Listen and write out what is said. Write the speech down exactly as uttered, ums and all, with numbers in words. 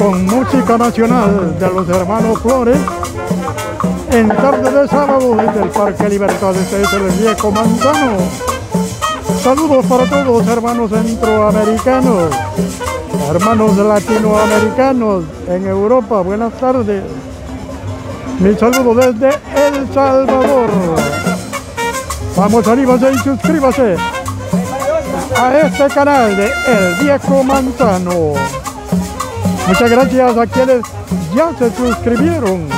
con música nacional de los hermanos Flores en tarde de sábado desde el Parque Libertad. Este es el viejo Manzano. Saludos para todos, hermanos centroamericanos, hermanos latinoamericanos en Europa. Buenas tardes. Mi saludo desde El Salvador. Vamos, anímase y suscríbase a este canal de El Viejo Manzano. Muchas gracias a quienes ya se suscribieron.